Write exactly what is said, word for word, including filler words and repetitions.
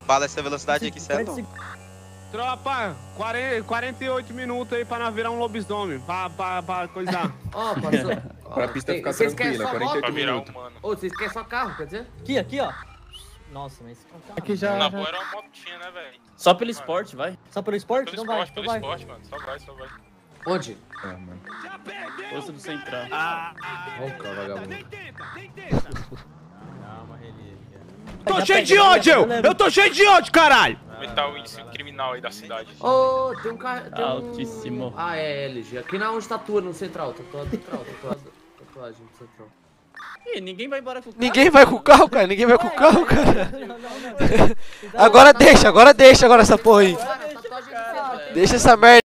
Fala essa velocidade aqui, certo? Tropa, quarenta e oito minutos aí pra nós virar um lobisomem, pra, pra, pra coisar. Ó, passou. Pra pista tem- ficar vocês querem tranquila, só quarenta e oito moto? Pra virar minutos. um mano. Ô, vocês querem só carro, quer dizer? Aqui, aqui, ó. Nossa, mas esse carro tá- Aqui já. Na já- rua era uma motinha, né, velho? Só pelo esporte, vai. Só pelo esporte? Pelo Então vai, esporte, então pelo vai. esporte, mano. Só vai, só vai. Onde? Ah, mano. Força do Central. Ó o cara, vagabundo. Calma, relíquia. Já Tô cheio pega, de já ódio, leva, eu! já leva. Eu tô cheio de ódio, caralho! Como é que tá o índice criminal aí da cidade? Ô, tem um carro. Tem um... Altíssimo. Ah, é L G. Aqui na onde tatua, no central. Tatuado central, tatuado. Tatuagem no central. Ih, ninguém vai embora com o carro. Ninguém vai com o carro, cara. Ninguém vai com o carro, cara. Não, não, não. Agora deixa, agora deixa agora essa porra aí. Cara, tatuagem no central. Deixa essa merda.